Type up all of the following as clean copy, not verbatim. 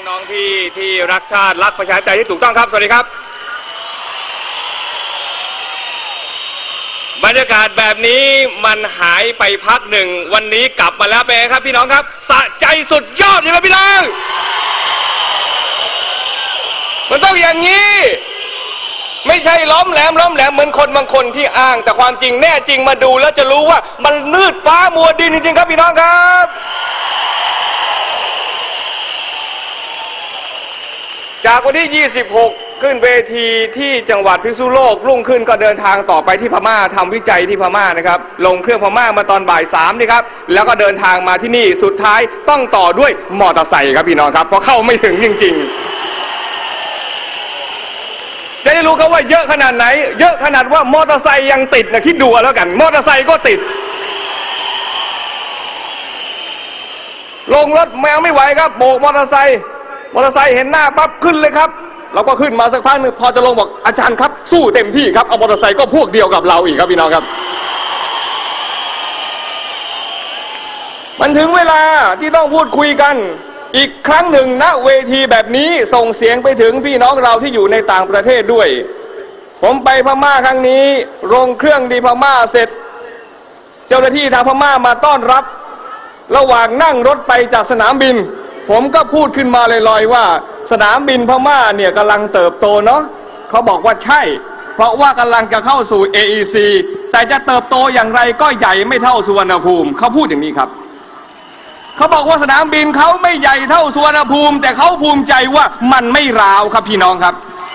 น้องที่รักชาติรักประชาธิปไตยที่ถูกต้องครับสวัสดีครับบรรยากาศแบบนี้มันหายไปพักหนึ่งวันนี้กลับมาแล้วเป็นไงครับพี่น้องครับสะใจสุดยอดเลยครับพี่น้องมันต้องอย่างนี้ไม่ใช่ล้อมแหลมเหมือนคนบางคนที่อ้างแต่ความจริงแน่จริงมาดูแล้วจะรู้ว่ามันมืดฟ้ามัวดินจริงๆครับพี่น้องครับจากวันที่26ขึ้นเวทีที่จังหวัดพิษณุโลกรุ่งขึ้นก็เดินทางต่อไปที่พม่าทำวิจัยที่พม่านะครับลงเครื่องพม่ามาตอนบ่าย3นี่ครับแล้วก็เดินทางมาที่นี่สุดท้ายต้องต่อด้วยมอเตอร์ไซค์ครับพี่น้องครับเพราะเข้าไม่ถึงจริงๆจะได้รู้ครับว่าเยอะขนาดไหนเยอะขนาดว่ามอเตอร์ไซค์ยังติดนะคิดดูแล้วกันมอเตอร์ไซค์ก็ติดลงรถแมวไม่ไหวครับโบกมอเตอร์ไซค์เห็นหน้าปั๊บขึ้นเลยครับเราก็ขึ้นมาสักพักนึงพอจะลงบอกอาจารย์ครับสู้เต็มที่ครับเอามอเตอร์ไซค์ก็พวกเดียวกับเราอีกครับพี่น้องครับมันถึงเวลาที่ต้องพูดคุยกันอีกครั้งหนึ่งณเวทีแบบนี้ส่งเสียงไปถึงพี่น้องเราที่อยู่ในต่างประเทศด้วยผมไปพม่าครั้งนี้ลงเครื่องที่พม่าเสร็จเจ้าหน้าที่ทางพม่ามาต้อนรับระหว่างนั่งรถไปจากสนามบินผมก็พูดขึ้นมาลอยๆว่าสนามบินพม่าเนี่ยกำลังเติบโตเนาะเขาบอกว่าใช่เพราะว่ากำลังจะเข้าสู่ AEC แต่จะเติบโตอย่างไรก็ใหญ่ไม่เท่าสุวรรณภูมิเขาพูดอย่างนี้ครับเขาบอกว่าสนามบินเขาไม่ใหญ่เท่าสุวรรณภูมิแต่เขาภูมิใจว่ามันไม่ร้าวครับพี่น้องครับ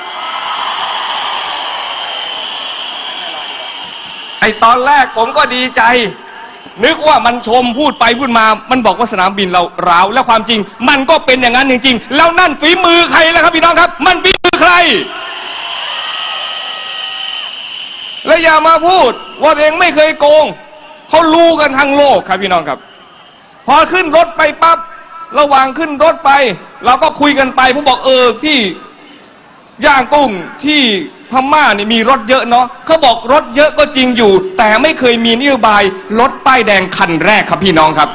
ไอตอนแรกผมก็ดีใจนึกว่ามันชมพูดไปพูดมามันบอกว่าสนามบินเราร้าวแล้วความจริงมันก็เป็นอย่างนั้นจริงๆแล้วนั่นฝีมือใครล่ะครับพี่น้องครับมันฝีมือใครและอย่ามาพูดว่าเองไม่เคยโกงเขารู้กันทั้งโลกครับพี่น้องครับพอขึ้นรถไปปั๊บระหว่างขึ้นรถไปเราก็คุยกันไปผมบอกที่ย่างกุ้งที่พม่านี่มีรถเยอะเนาะเขาบอกรถเยอะก็จริงอยู่แต่ไม่เคยมีนโยบายรถป้ายแดงคันแรกครับพี่น้องครับ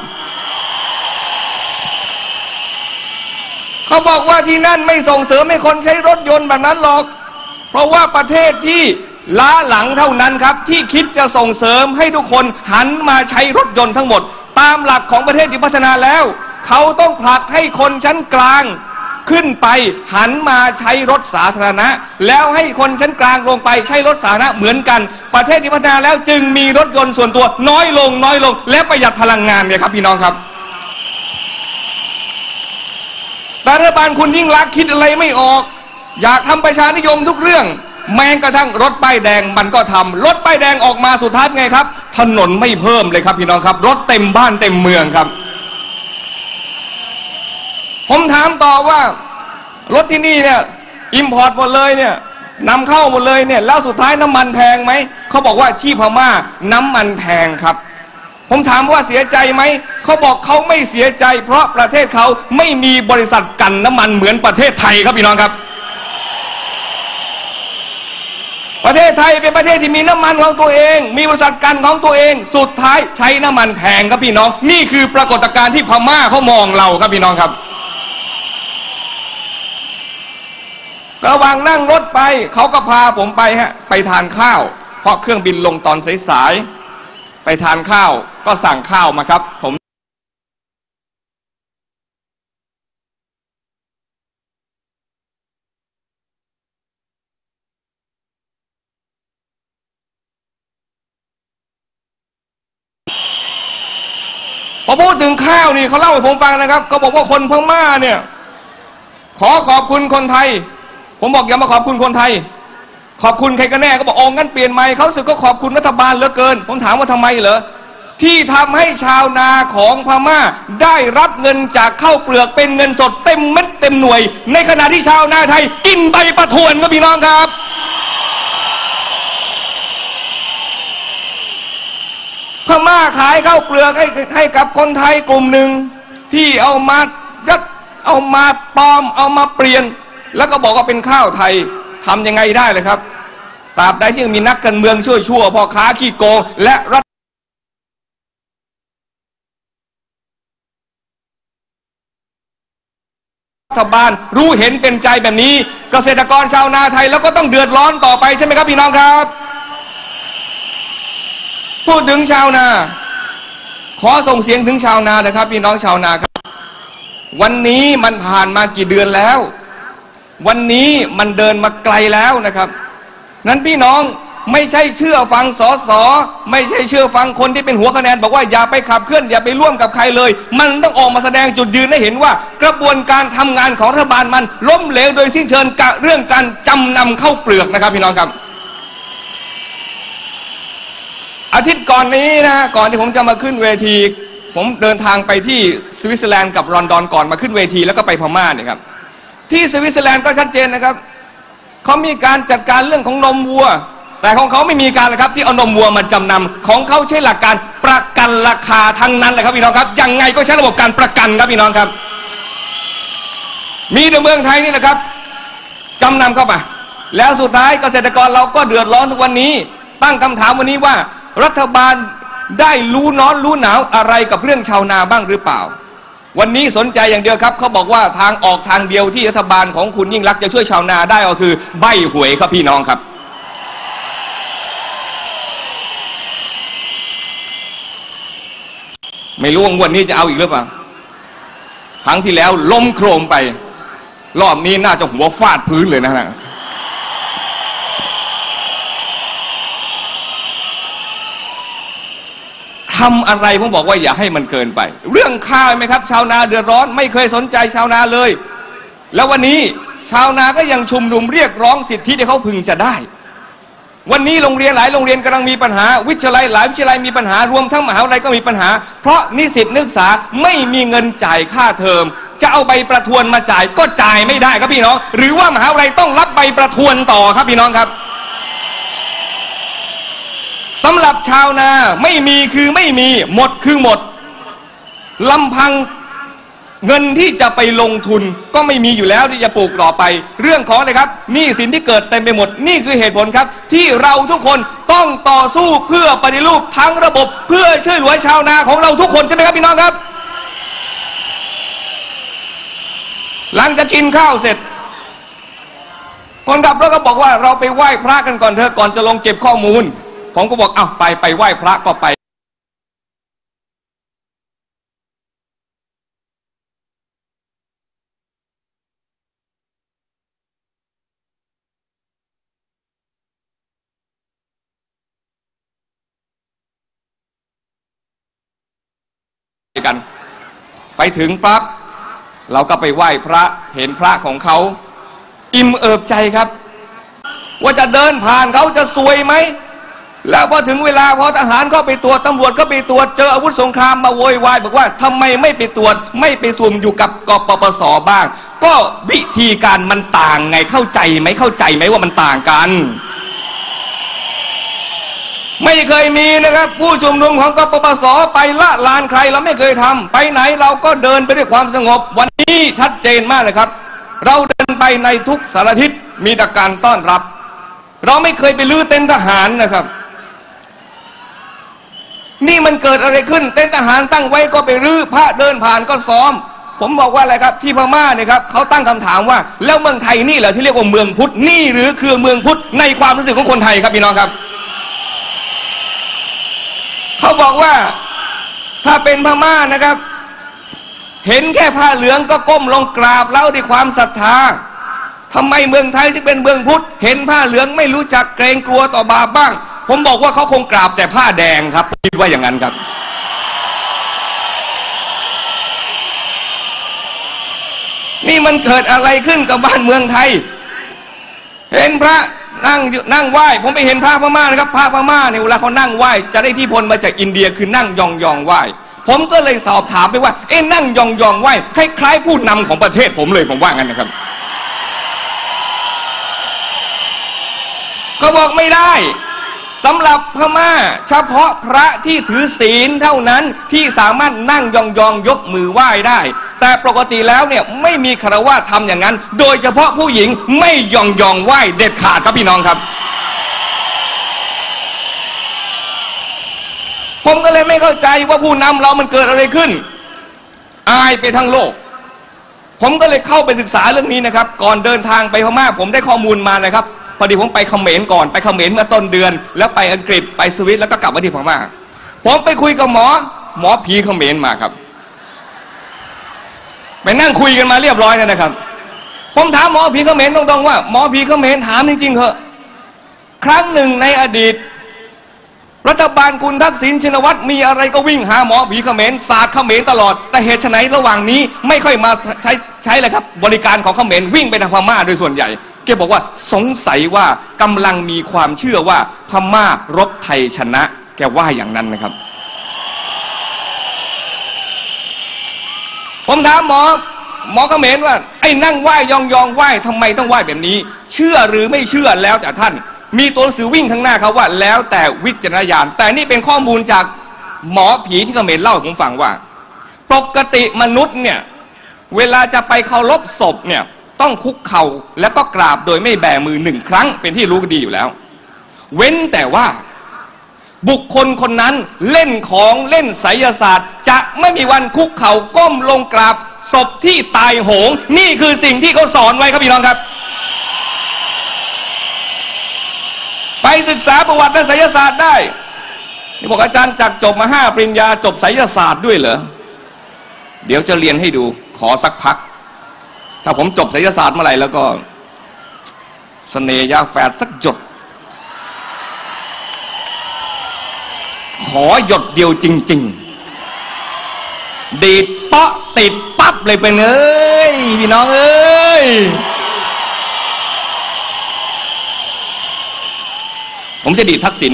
เขาบอกว่าที่นั่นไม่ส่งเสริมให้คนใช้รถยนต์แบบนั้นหรอกเพราะว่าประเทศที่ล้าหลังเท่านั้นครับที่คิดจะส่งเสริมให้ทุกคนหันมาใช้รถยนต์ทั้งหมดตามหลักของประเทศที่พัฒนาแล้วเขาต้องผลักให้คนชั้นกลางขึ้นไปหันมาใช้รถสาธารณะแล้วให้คนชั้นกลางลงไปใช้รถสาธารณะเหมือนกันประเทศที่พัฒนาแล้วจึงมีรถยนต์ส่วนตัวน้อยลงและประหยัดพลังงานเนี่ยครับพี่น้องครับรัฐบาลคุณยิ่งลักษณ์คิดอะไรไม่ออกอยากทำประชานิยมทุกเรื่องแม้กระทั่งรถป้ายแดงมันก็ทำรถป้ายแดงออกมาสุดท้ายไงครับถนนไม่เพิ่มเลยครับพี่น้องครับรถเต็มบ้านเต็มเมืองครับผมถามต่อว่ารถที่นี่เนี่ยอิมพอร์ตหมดเลยเนี่ยนำเข้าหมดเลยเนี่ยแล้วสุดท้ายน้ำมันแพงไหมเขาบอกว่าที่พม่าน้ำมันแพงครับผมถามว่าเสียใจไหมเขาบอกเขาไม่เสียใจเพราะประเทศเขาไม่มีบริษัทกันน้ำมันเหมือนประเทศไทยครับพี่น้องครับประเทศไทยเป็นประเทศที่มีน้ำมันของตัวเองมีบริษัทกันของตัวเองสุดท้ายใช้น้ำมันแพงครับพี่น้องนี่คือปรากฏการณ์ที่พม่าเขามองเราครับพี่น้องครับระหว่างนั่งรถไปเขาก็พาผมไปทานข้าวเพราะเครื่องบินลงตอนสายๆไปทานข้าวก็สั่งข้าวมาครับผมพอพูดถึงข้าวนี่เขาเล่าให้ผมฟังนะครับเขาบอกว่าคนพม่าเนี่ยขอบคุณคนไทยผมบอกอย่ามาขอบคุณคนไทยขอบคุณใครกันแน่ก็บอกงั้นเปลี่ยนใหม่เขาสึกก็ขอบคุณรัฐบาลเหลือเกินผมถามว่าทำไมเหรอที่ทำให้ชาวนาของพม่าได้รับเงินจากข้าวเปลือกเป็นเงินสดเต็มเม็ดเต็มหน่วยในขณะที่ชาวนาไทยกินใบประทวนครับพี่น้องครับพม่าขายข้าวเปลือกให้กับคนไทยกลุ่มหนึ่งที่เอามายัดเอามาปลอมเอามาเปลี่ยนแล้วก็บอกว่าเป็นข้าวไทยทำยังไงได้เลยครับตราบใดที่ยังมีนักการเมืองชั่วพ่อค้าขี้โกงและรัฐฐบาลรู้เห็นเป็นใจแบบนี้เกษตรกรชาวนาไทยแล้วก็ต้องเดือดร้อนต่อไปใช่ไหมครับพี่น้องครับพูดถึงชาวนาขอส่งเสียงถึงชาวนานะครับพี่น้องชาวนาครับวันนี้มันผ่านมากี่เดือนแล้ววันนี้มันเดินมาไกลแล้วนะครับนั้นพี่น้องไม่ใช่เชื่อฟังสสไม่ใช่เชื่อฟังคนที่เป็นหัวคะแนนบอกว่าอย่าไปขับเคลื่อนอย่าไปร่วมกับใครเลยมันต้องออกมาแสดงจุดยืนให้เห็นว่ากระบวนการทำงานของรัฐบาลมันล้มเหลวโดยสิ้นเชิงกับเรื่องการจำนำเข้าเปลือกนะครับพี่น้องครับอาทิตย์ก่อนนี้นะก่อนที่ผมจะมาขึ้นเวทีผมเดินทางไปที่สวิตเซอร์แลนด์กับลอนดอนก่อนมาขึ้นเวทีแล้วก็ไปพม่าเนี่ยครับที่สวิตเซอร์แลนด์ก็ชัดเจนนะครับเขามีการจัดการเรื่องของนมวัวแต่ของเขาไม่มีการเลยครับที่เอานมวัวมาจำนำของเขาใช้หลักการประกันราคาทั้งนั้นเลยครับพี่น้องครับยังไงก็ใช้ระบบการประกันครับพี่น้องครับมีในเมืองไทยนี่แหละครับจำนำเข้ามาแล้วสุดท้ายเกษตรกรเราก็เดือดร้อนทุกวันนี้ตั้งคำถามวันนี้ว่ารัฐบาลได้รู้ร้อนรู้หนาวอะไรกับเรื่องชาวนาบ้างหรือเปล่าวันนี้สนใจอย่างเดียวครับเขาบอกว่าทางออกทางเดียวที่รัฐบาลของคุณยิ่งลักษณ์จะช่วยชาวนาได้ก็คือใบ้หวยครับพี่น้องครับไม่รู้ว่างวดนี้จะเอาอีกหรือเปล่าครั้งที่แล้วล้มโครมไปรอบนี้น่าจะหัวฟาดพื้นเลยนะฮะทำอะไรผมบอกว่าอย่าให้มันเกินไปเรื่องข้าวไหมครับชาวนาเดือดร้อนไม่เคยสนใจชาวนาเลยแล้ววันนี้ชาวนาก็ยังชุมนุมเรียกร้องสิทธิที่เขาพึงจะได้วันนี้โรงเรียนหลายโรงเรียนกำลังมีปัญหาวิทยาลัยหลายวิทยาลัยมีปัญหารวมทั้งมหาวิทยาลัยก็มีปัญหาเพราะนิสิตนักศึกษาไม่มีเงินจ่ายค่าเทอมจะเอาใบประทวนมาจ่ายก็จ่ายไม่ได้ครับพี่น้องหรือว่ามหาวิทยาลัยต้องรับใบประทวนต่อครับพี่น้องครับสำหรับชาวนาไม่มีคือไม่มีหมดคือหมดลำพังเงินที่จะไปลงทุนก็ไม่มีอยู่แล้วที่จะปลูกต่อไปเรื่องของอะไรครับหนี้สินที่เกิดเต็มไปหมดนี่คือเหตุผลครับที่เราทุกคนต้องต่อสู้เพื่อปฏิรูปทั้งระบบเพื่อช่วยเหลือชาวนาของเราทุกคนใช่ไหมครับพี่น้องครับหลังจากกินข้าวเสร็จคนขับรถก็บอกว่าเราไปไหว้พระกันก่อนเถอะก่อนจะลงเก็บข้อมูลผมก็บอกไปไหว้พระก็ไปกันไปถึงปั๊บเราก็ไปไหว้พระเห็นพระของเขาอิ่มเอิบใจครับว่าจะเดินผ่านเขาจะซวยไหมแล้วพอถึงเวลาพอทหารก็ไปตรวจตำรวจก็ไปตรวจเจออาวุธสงครามมาโวยวายบอกว่าทำไมไม่ไปตรวจไม่ไปสุ่มอยู่กับกปปสบ้างก็วิธีการมันต่างไงเข้าใจไหมว่ามันต่างกันไม่เคยมีนะครับผู้ชุมนุมของกปปสไปละลานใครเราไม่เคยทำไปไหนเราก็เดินไปด้วยความสงบวันนี้ชัดเจนมากเลยครับเราเดินไปในทุกสารทิศมีแต่การต้อนรับเราไม่เคยไปลื้อเต็นท์ทหารนะครับนี่มันเกิดอะไรขึ้นเต็นท์ทหารตั้งไว้ก็ไปรื้อพระเดินผ่านก็ซ้อมผมบอกว่าอะไรครับที่พม่าเนี่ยครับเขาตั้งคำถามว่าแล้วเมืองไทยนี่เหรอที่เรียกว่าเมืองพุทธนี่หรือคือเมืองพุทธในความรู้สึกของคนไทยครับพี่น้องครับเขาบอกว่าถ้าเป็นพม่านะครับเห็นแค่ผ้าเหลืองก็ก้มลงกราบแล้วด้วยความศรัทธาทำไมเมืองไทยที่เป็นเมืองพุทธเห็นผ้าเหลืองไม่รู้จักเกรงกลัวต่อบาปบ้างผมบอกว่าเขาคงกราบแต่ผ้าแดงครับคิดว่าอย่างนั้นครับนี่มันเกิดอะไรขึ้นกับบ้านเมืองไทยเห็นพระนั่งไหว้ผมไปเห็นพระพม่านะครับพระพม่าเนี่ยเวลาเขานั่งไหว้จะได้อิทธิพลมาจากอินเดียคือนั่งยองไหว้ผมก็เลยสอบถามไปว่านั่งยองไหว้คล้ายๆผู้นำของประเทศผมเลยผมว่างั้นนะครับก็บอกไม่ได้สำหรับพม่าเฉพาะพระที่ถือศีลเท่านั้นที่สามารถนั่งยองยกมือไหว้ได้แต่ปกติแล้วเนี่ยไม่มีฆราวาสทำอย่างนั้นโดยเฉพาะผู้หญิงไม่ยองไหว้เด็ดขาดครับพี่น้องครับผมก็เลยไม่เข้าใจว่าผู้นำเรามันเกิดอะไรขึ้นอายไปทั้งโลกผมก็เลยเข้าไปศึกษาเรื่องนี้นะครับก่อนเดินทางไปพม่าผมได้ข้อมูลมานะครับพอดีผมไปเขมรก่อนไปเขมรเมื่อต้นเดือนแล้วไปอังกฤษไปสวิตแล้วก็กลับมาที่พม่าผมไปคุยกับหมอผีเขมรมาครับไปนั่งคุยกันมาเรียบร้อยแล้วนะครับผมถามหมอผีเขมรตรงๆว่าหมอผีเขมรถามจริงๆเถอะครั้งหนึ่งในอดีตรัฐบาลคุณทักษิณชินวัตรมีอะไรก็วิ่งหาหมอผีเขมรศาสตร์เขมรตลอดแต่เหตุไฉนระหว่างนี้ไม่ค่อยมาใช้เลยครับบริการของเขมรวิ่งไปทางพม่าโดยส่วนใหญ่แกบอกว่าสงสัยว่ากำลังมีความเชื่อว่าพม่ารบไทยชนะแกว่าอย่างนั้นนะครับผมถามหมอเขมรว่าไอ้นั่งไหว้ยองไหว้ทำไมต้องไหว้แบบนี้เชื่อหรือไม่เชื่อแล้วแต่ท่านมีตัวหนังสือวิ่งข้างหน้าเขาว่าแล้วแต่วิจารณญาณแต่นี่เป็นข้อมูลจากหมอผีที่เขมรเล่าให้ผมฟังว่าปกติมนุษย์เนี่ยเวลาจะไปเคารพศพเนี่ยต้องคุกเข่าแล้วก็กราบโดยไม่แบมือ1 ครั้งเป็นที่รู้ดีอยู่แล้วเว้นแต่ว่าบุคคลคนนั้นเล่นของเล่นไสยศาสตร์จะไม่มีวันคุกเข่าก้มลงกราบศพที่ตายโหงนี่คือสิ่งที่เขาสอนไว้ครับพี่น้องครับไปศึกษาประวัติด้านไสยศาสตร์ได้นี่บอกอาจารย์จักจบมา5 ปริญญาจบไสยศาสตร์ด้วยเหรอเดี๋ยวจะเรียนให้ดูขอสักพักถ้าผมจบไสยศาสตร์เมื่อไหร่แล้วก็เสน่ห์ยาแฝดสักหยดขอหยดเดียวจริงๆดีดเปาะติดปั๊บเลยไปเลยพี่น้องเอ้ยผมจะดีดทักษิณ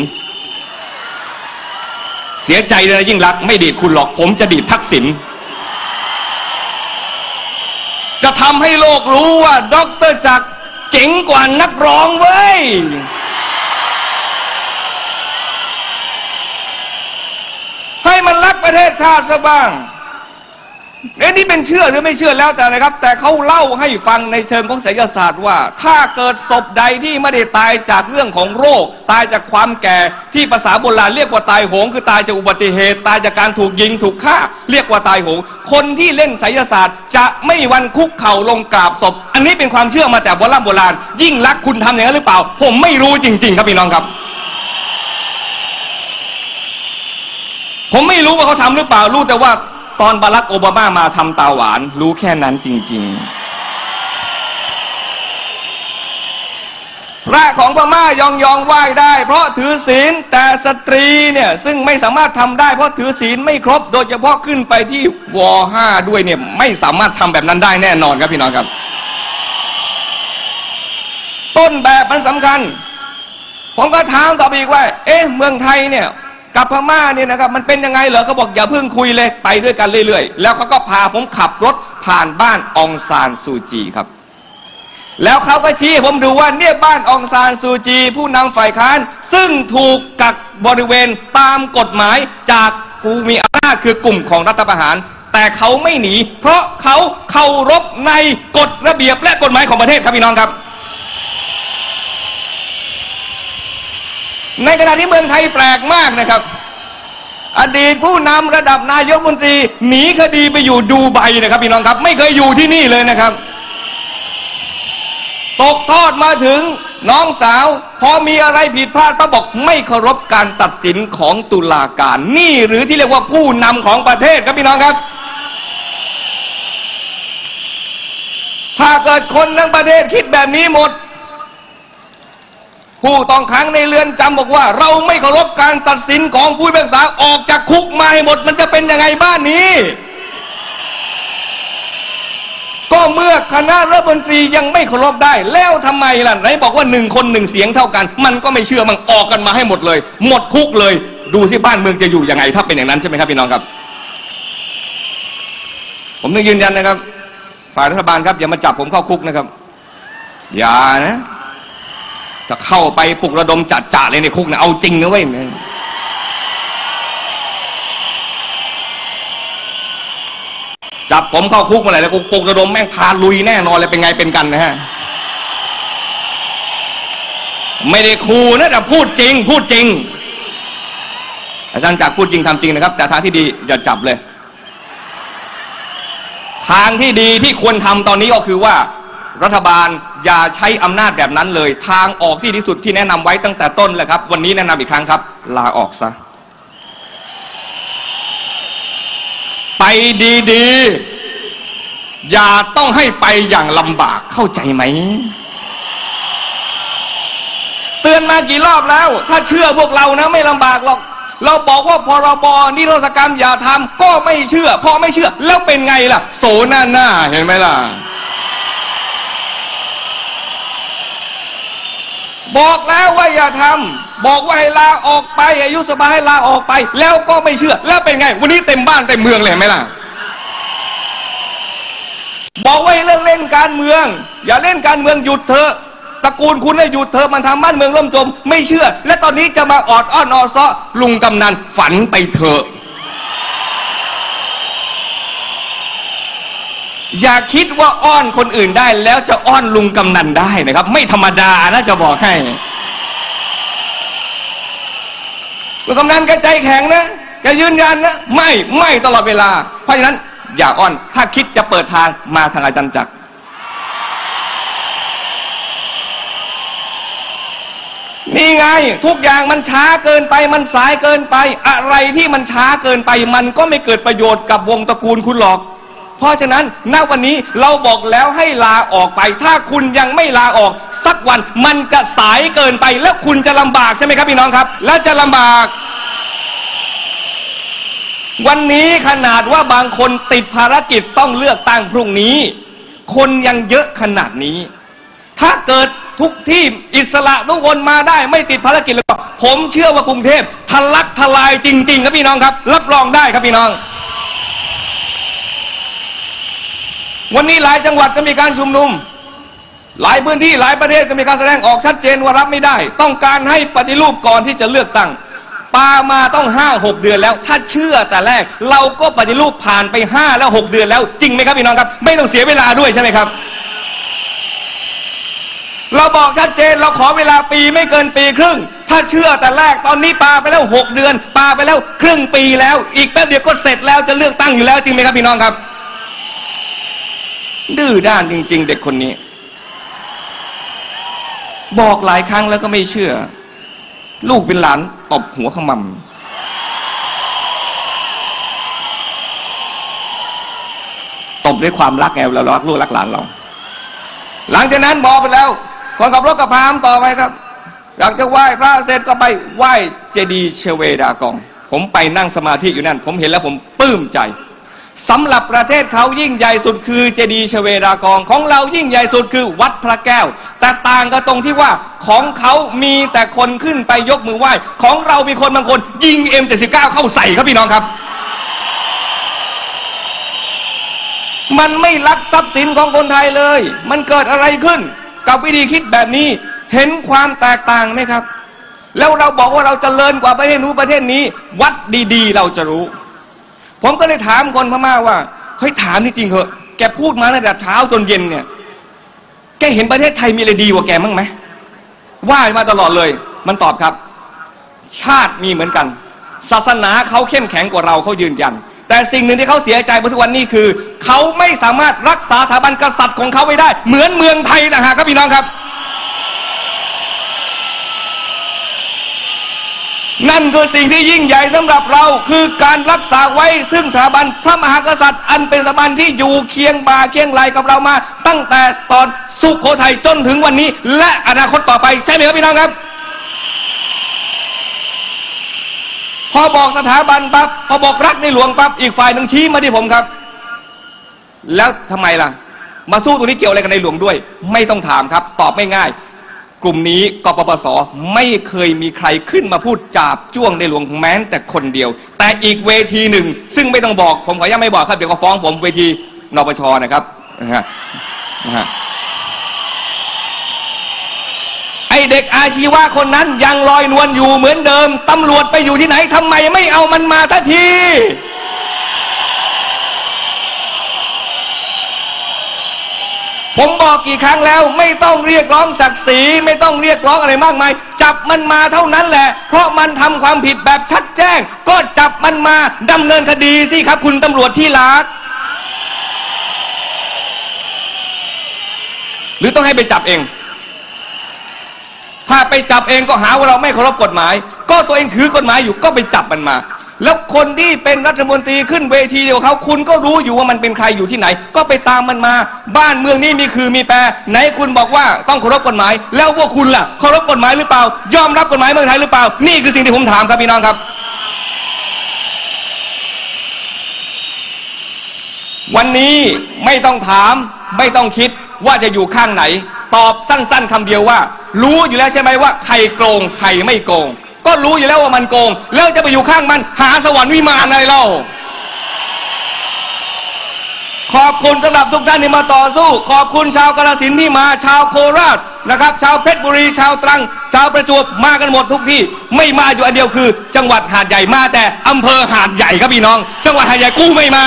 เสียใจเลยยิ่งรักไม่ดีดคุณหรอกผมจะดีดทักษิณจะทำให้โลกรู้ว่าดร.จักรเจ๋งกว่านักร้องเว้ยให้มันรักประเทศชาติซะบ้างนี่เป็นเชื่อหรือไม่เชื่อแล้วแต่นะครับแต่เขาเล่าให้ฟังในเชิงของไสยศาสตร์ว่าถ้าเกิดศพใดที่ไม่ได้ตายจากเรื่องของโรคตายจากความแก่ที่ภาษาโบราณเรียกว่าตายโหงคือตายจากอุบัติเหตุตายจากการถูกยิงถูกฆ่าเรียกว่าตายโหงคนที่เล่นไสยศาสตร์จะไม่มีวันคุกเข่าลงกราบศพอันนี้เป็นความเชื่อมาแต่โบราณยิ่งรักคุณทำอย่างนั้นหรือเปล่าผมไม่รู้จริงๆครับพี่น้องครับผมไม่รู้ว่าเขาทำหรือเปล่ารู้แต่ว่าตอนบารักโอบามามาทำตาหวานรู้แค่นั้นจริงๆพระของพม่ายองไหว้ได้เพราะถือศีลแต่สตรีเนี่ยซึ่งไม่สามารถทำได้เพราะถือศีลไม่ครบโดยเฉพาะขึ้นไปที่ว.5ด้วยเนี่ยไม่สามารถทำแบบนั้นได้แน่นอนครับพี่น้องครับต้นแบบมันสำคัญผมก็ถามต่อไปอีกว่าเมืองไทยเนี่ยกับพม่าเนี่ยนะครับมันเป็นยังไงเหรอเขาบอกอย่าเพิ่งคุยเลยไปด้วยกันเรื่อยๆแล้วเขาก็พาผมขับรถผ่านบ้านองซานซูจีครับแล้วเขาก็ชี้ผมดูว่าเนี่ยบ้านองซานซูจีผู้นำฝ่ายค้านซึ่งถูกกักบริเวณตามกฎหมายจากผู้มีอำนาจคือกลุ่มของรัฐประหารแต่เขาไม่หนีเพราะเขาเคารพในกฎระเบียบและกฎหมายของประเทศครับพี่น้องครับในขณะที่เมืองไทยแปลกมากนะครับอดีตผู้นำระดับนายกรัฐมนตรีหนีคดีไปอยู่ดูไบนะครับพี่น้องครับไม่เคยอยู่ที่นี่เลยนะครับตกทอดมาถึงน้องสาวพอมีอะไรผิดพลาดป้าบอกไม่เคารพการตัดสินของตุลาการนี่หรือที่เรียกว่าผู้นำของประเทศครับพี่น้องครับถ้าเกิดคนทั้งประเทศคิดแบบนี้หมดผู้ต้องขังในเรือนจำบอกว่าเราไม่เคารพการตัดสินของผู้พิพากษาออกจากคุกมาให้หมดมันจะเป็นยังไงบ้านนี้ก็เมื่อคณะรัฐมนตรียังไม่เคารพได้แล้วทำไมล่ะไหนบอกว่า1 คน1 เสียงเท่ากันมันก็ไม่เชื่อมันออกกันมาให้หมดเลยหมดคุกเลยดูสิบ้านเมืองจะอยู่ยังไงถ้าเป็นอย่างนั้นใช่ไหมครับพี่น้องครับผมต้องยืนยันนะครับฝ่ายรัฐบาลครับอย่ามาจับผมเข้าคุกนะครับอย่านะจะเข้าไปปลุกระดมจัดจ่าเลยในคุกนะเอาจริงนะเว้ยจับผมเข้าคุกเมื่อไหร่แล้วกูปลุกระดมแม่งพาลุยแน่นอนเลยเป็นไงเป็นกันนะฮะไม่ได้ขู่นะแต่พูดจริงอาจารย์จักรพูดจริงทำจริงนะครับแต่ทางที่ดีอย่าจับเลยทางที่ดีที่ควรทำตอนนี้ก็คือว่ารัฐบาลอย่าใช้อำนาจแบบนั้นเลยทางออกที่ดีสุดที่แนะนำไว้ตั้งแต่ต้นเลยครับวันนี้แนะนำอีกครั้งครับลาออกซะไปดีๆอย่าต้องให้ไปอย่างลำบากเข้าใจไหมเตือนมากี่รอบแล้วถ้าเชื่อพวกเรานะไม่ลำบากหรอกเราบอกว่าพรบนิรโทษกรรมอย่าทำก็ไม่เชื่อพอไม่เชื่อแล้วเป็นไงล่ะโสหน้าเห็นไหมล่ะบอกแล้วว่าอย่าทำบอกว่าให้ลาออกไปอายุสบายให้ลาออกไปแล้วก็ไม่เชื่อแล้วเป็นไงวันนี้เต็มบ้านเต็มเมืองเลยเห็นไหมล่ะบอกว่าให้เลิกเล่นการเมืองอย่าเล่นการเมืองหยุดเถอะตระกูลคุณเนี่ยหยุดเถอะมันทำบ้านเมืองล่มจมไม่เชื่อและตอนนี้จะมาออดอ้อนออซ้อลุงกำนันฝันไปเถอะอย่าคิดว่าอ้อนคนอื่นได้แล้วจะอ้อนลุงกำนันได้นะครับไม่ธรรมดานะจะบอกให้ลุงกำนันแกใจแข็งนะแกยืนยันนะไม่ตลอดเวลาเพราะฉะนั้นอย่าอ้อนถ้าคิดจะเปิดทางมาทางอาจารย์จักรนี่ไงทุกอย่างมันช้าเกินไปมันสายเกินไปอะไรที่มันช้าเกินไปมันก็ไม่เกิดประโยชน์กับวงตระกูลคุณหรอกเพราะฉะนั้นณวันนี้เราบอกแล้วให้ลาออกไปถ้าคุณยังไม่ลาออกสักวันมันจะสายเกินไปแล้วคุณจะลำบากใช่ไหมครับพี่น้องครับและจะลำบากวันนี้ขนาดว่าบางคนติดภารกิจต้องเลือกตั้งพรุ่งนี้คนยังเยอะขนาดนี้ถ้าเกิดทุกที่อิสระทุกคนมาได้ไม่ติดภารกิจแล้วผมเชื่อว่ากรุงเทพทะลักทลายจริงๆครับพี่น้องครับรับรองได้ครับพี่น้องวันนี้หลายจังหวัดก็มีการชุมนุมหลายพื้นที่หลายประเทศก็มีการแสดงออกชัดเจนว่ารับไม่ได้ต้องการให้ปฏิรูปก่อนที่จะเลือกตั้งปามาต้อง5-6 เดือนแล้วถ้าเชื่อแต่แรกเราก็ปฏิรูปผ่านไป5 แล้ว 6 เดือนแล้วจริงไหมครับพี่น้องครับไม่ต้องเสียเวลาด้วยใช่ไหมครับเราบอกชัดเจนเราขอเวลาปีไม่เกินปีครึ่งถ้าเชื่อแต่แรกตอนนี้ปาไปแล้ว6 เดือนปาไปแล้วครึ่งปีแล้วอีกแป๊บเดียวก็เสร็จแล้วจะเลือกตั้งอยู่แล้วจริงไหมครับพี่น้องครับดื้อด้านจริงๆเด็กคนนี้บอกหลายครั้งแล้วก็ไม่เชื่อลูกเป็นหลานตบหัวขมำตบด้วยความรักไงเรารักลูกรักหลานเราหลังจากนั้นบอกไปแล้วคนขับรถกระพามต่อไปครับอยากจะไหว้พระเสร็จก็ไปไหว้เจดีย์เชเวดากองผมไปนั่งสมาธิอยู่นั่นผมเห็นแล้วผมปลื้มใจสำหรับประเทศเขายิ่งใหญ่สุดคือเจดีย์เชเวดากองของเรายิ่งใหญ่สุดคือวัดพระแก้วแต่ต่างกันตรงที่ว่าของเขามีแต่คนขึ้นไปยกมือไหว้ของเรามีคนบางคนยิง M79 เข้าใส่ครับพี่น้องครับมันไม่ลักทรัพย์สินของคนไทยเลยมันเกิดอะไรขึ้นกับวิธีคิดแบบนี้เห็นความแตกต่างไหมครับแล้วเราบอกว่าเราจเจริญกว่าประเทศนู้นประเทศนี้วัดดีๆเราจะรู้ผมก็เลยถามคนพม่าว่าเฮ้ยถามจริงๆเหอะแกพูดมาตั้งแต่เช้าจนเย็นเนี่ยแกเห็นประเทศไทยมีอะไรดีกว่าแกมั้งไหมว่ามาตลอดเลยมันตอบครับชาติมีเหมือนกันศาสนาเขาเข้มแข็งกว่าเราเขายืนยันแต่สิ่งหนึ่งที่เขาเสียใจบนทุกวันนี้คือเขาไม่สามารถรักษาสถาบันกษัตริย์ของเขาไว้ได้เหมือนเมืองไทยนะฮะครับพี่น้องครับนั่นคือสิ่งที่ยิ่งใหญ่สำหรับเราคือการรักษาไว้ซึ่งสถาบันพระมหากษัตริย์อันเป็นสถาบันที่อยู่เคียงบ่าเคียงไหลกับเรามาตั้งแต่ตอนสุโขทัยจนถึงวันนี้และอนาคตต่อไปใช่ไหมครับพี่น้องครับพอบอกสถาบันปั๊บพอบอกรักในหลวงปั๊บอีกฝ่ายหนึ่งชี้มาที่ผมครับแล้วทำไมล่ะมาสู้ตรงนี้เกี่ยวอะไรกับในหลวงด้วยไม่ต้องถามครับตอบไม่ง่ายกลุ่มนี้กปปสไม่เคยมีใครขึ้นมาพูดจาบจ้วงในหลวงแม้แต่คนเดียวแต่อีกเวทีหนึ่งซึ่งไม่ต้องบอกผมขออนุญาตไม่บอกครับเดี๋ยวเขาฟ้องผมเวทีนปชนะครับไอเด็กอาชีวะคนนั้นยังลอยนวลอยู่เหมือนเดิมตำรวจไปอยู่ที่ไหนทำไมไม่เอามันมาสักทีผมบอกกี่ครั้งแล้วไม่ต้องเรียกร้องศักดิ์ศรีไม่ต้องเรียกร้องอะไรมากมายจับมันมาเท่านั้นแหละเพราะมันทำความผิดแบบชัดแจ้งก็จับมันมาดำเนินคดีสิครับคุณตำรวจที่รักหรือต้องให้ไปจับเองถ้าไปจับเองก็หาว่าเราไม่เคารพกฎหมายก็ตัวเองถือกฎหมายอยู่ก็ไปจับมันมาแล้วคนที่เป็นรัฐมนตรีขึ้นเวทีเดียวเขาคุณก็รู้อยู่ว่ามันเป็นใครอยู่ที่ไหนก็ไปตามมันมาบ้านเมืองนี้มีคือมีแปรไหนคุณบอกว่าต้องเคารพกฎหมายแล้วพวกคุณล่ะเคารพกฎหมายหรือเปล่ายอมรับกฎหมายเมืองไทยหรือเปล่านี่คือสิ่งที่ผมถามครับพี่น้องครับวันนี้ไม่ต้องถามไม่ต้องคิดว่าจะอยู่ข้างไหนตอบสั้นๆคำเดียวว่ารู้อยู่แล้วใช่ไหมว่าใครโกงใครไม่โกงก็รู้อยู่แล้วว่ามันโกงแล้วจะไปอยู่ข้างมันหาสวรรค์วิมานอะไรเล่าขอบคุณสำหรับทุกท่านที่มาต่อสู้ขอบคุณชาวกาฬสินธุ์ที่มาชาวโคราชนะครับชาวเพชรบุรีชาวตรังชาวประจวบมากันหมดทุกที่ไม่มาอยู่อันเดียวคือจังหวัดหาดใหญ่มาแต่อำเภอหาดใหญ่ครับพี่น้องจังหวัดหาดใหญ่กู้ไม่มา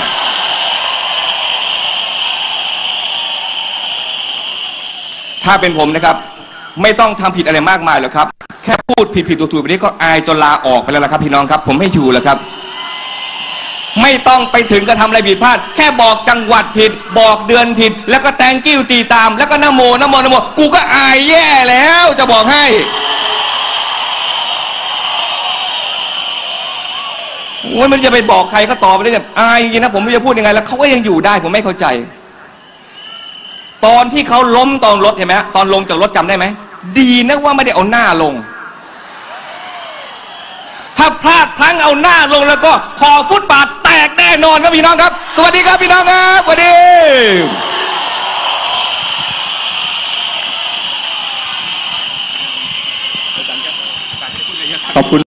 ถ้าเป็นผมนะครับไม่ต้องทำผิดอะไรมากมายหรอกครับแค่พูดผิดถูกๆแบบนี้ก็อายจนลาออกไปแล้วล่ะครับพี่น้องครับผมให้ชูแล้วครับไม่ต้องไปถึงกระทำอะไรผิดพลาดแค่บอกจังหวัดผิดบอกเดือนผิดแล้วก็แตงกิ้วตีตามแล้วก็นะโมนะโมนะโมกูก็อายแย่แล้วจะบอกให้โอ้ยมันจะไปบอกใครก็ตอบไปได้เนี่ยอายจริงๆนะผมไม่รู้จะพูดยังไงแล้วเขาก็ยังอยู่ได้ผมไม่เข้าใจตอนที่เขาล้มตอนรถเห็นไหมตอนลงจากรถจำได้ไหมดีนะว่าไม่ได้เอาหน้าลงถ้าพลาดพลั้งเอาหน้าลงแล้วก็ขอฟุตบาทแตกแน่นอนครับพี่น้องครับสวัสดีครับพี่น้องครับสวัสดีขอบคุณ